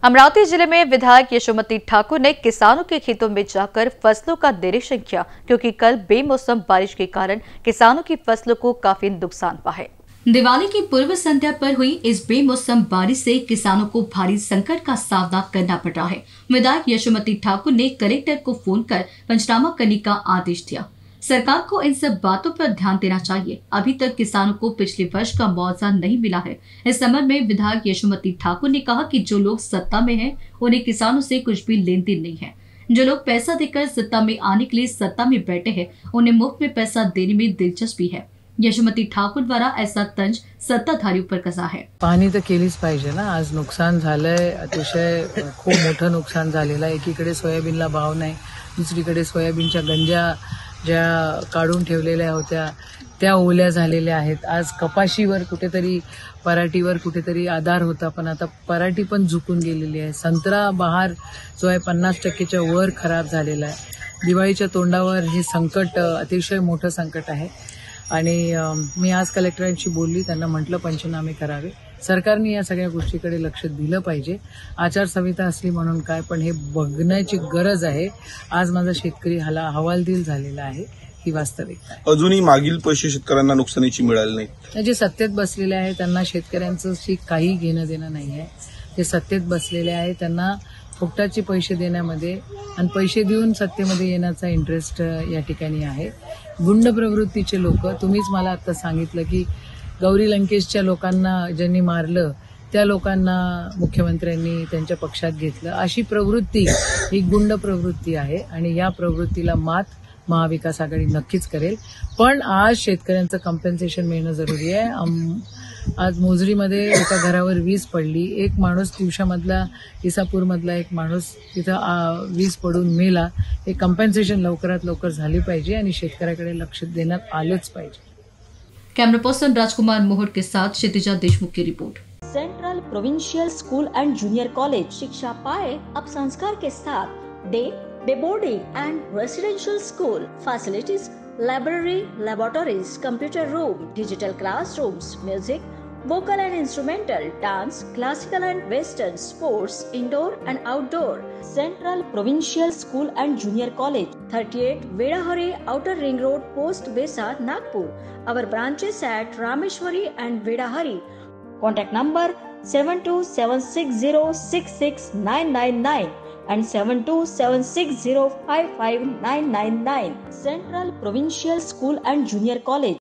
अमरावती जिले में विधायक यशोमती ठाकुर ने किसानों के खेतों में जाकर फसलों का निरीक्षण किया, क्योंकि कल बेमौसम बारिश के कारण किसानों की फसलों को काफी नुकसान हुआ है। दिवाली की पूर्व संध्या पर हुई इस बेमौसम बारिश से किसानों को भारी संकट का सामना करना पड़ रहा है। विधायक यशोमती ठाकुर ने कलेक्टर को फोन कर पंचनामा करने का आदेश दिया। सरकार को इन सब बातों पर ध्यान देना चाहिए। अभी तक किसानों को पिछले वर्ष का मुआवजा नहीं मिला है। इस संबंध में विधायक यशोमती ठाकुर ने कहा कि जो लोग सत्ता में हैं, उन्हें किसानों से कुछ भी लेन देन नहीं है। जो लोग पैसा देकर सत्ता में आने के लिए सत्ता में बैठे हैं, उन्हें मुफ्त में पैसा देने में दिलचस्पी है। यशोमती ठाकूर द्वारा ऐसा तंज सत्ताधारियों पर कसा है। पाहणी तर केलीच पाहिजे ना। आज नुकसान झालंय, अतिशय खूप मोठं नुकसान झालेलं आहे। एकीकडे सोयाबीनला भाव नाही, दुसरीकडे सोयाबीनच्या गंजा ज्या काढून ठेवलेल्या होत्या त्या ओल्या झालेल्या आहेत। आज कपाशीवर कुठेतरी, पराठीवर कुठेतरी आधार होता, पण आता पराठी पण झुकून गेलेली आहे। संत्रा बहार जो आहे 50% वर खराब झालेला आहे। दिवाळीच्या तोंडावर हे संकट अतिशय मोठं संकट आहे आणि मी आज कलेक्टरांशी बोलली, त्यांना म्हटलं पंचनामे करावे। सरकारने या सगळ्या गोष्टीकडे लक्ष दिलं पाहिजे। आचारसंहिता असली म्हणून काय, पण हे बघण्याची गरज आहे। आज माझा शेतकरी हवालदिल झालेला आहे, ही वास्तविकता आहे। अजूनही मागील पैसे शेतकऱ्यांना नुकसानीची मिळाले नाही। जे सत्तेत बसलेले आहे त्यांना शेतकऱ्यांचं काही घेणं देणं नाही आहे। जे सत्तेत बसलेले आहे त्यांना फुकटाचे पैसे देण्यामध्ये आणि पैसे देऊन सत्तेमध्ये येण्याचा इंटरेस्ट या ठिकाणी आहे। गुंड प्रवृत्तीचे लोक, तुम्हीच मला आता सांगितलं की गौरी लंकेशच्या लोकांना ज्यांनी मारलं त्या लोकांना मुख्यमंत्र्यांनी त्यांच्या पक्षात घेतलं। अशी प्रवृत्ती ही गुंड प्रवृत्ती आहे आणि या प्रवृत्तीला मात महाविकास आघाडी नक्कीच करेल। पण आज शेतकऱ्यांचं कॉम्पेन्सेशन मिळणं जरुरी आहे। आज मोजरीमध्ये एका घरावर वीज पडली, एक माणूस दिवसामधला, इसापूरमधला एक माणूस तिथं वीज पडून मेला। हे कॉम्पेन्सेशन लवकरात लवकर झाली पाहिजे आणि शेतकऱ्याकडे लक्ष देण्यात आलंच पाहिजे। कैमरा पर्सन राजकुमार मोहट के साथ क्षितिजा देशमुख की रिपोर्ट। Central provincial school and junior college, शिक्षा पाए अब संस्कार के साथ। Day boarding and residential school facilities, library, laboratories, computer room, digital classrooms, music, vocal and instrumental, dance, classical and western, sports, indoor and outdoor. Central Provincial School and Junior College, 38 Vedahari, Outer Ring Road, Post Besa, Nagpur. Our branches at Rameshwari and Vedahari. Contact number 7276066999 and 7276055999. Central Provincial School and Junior College.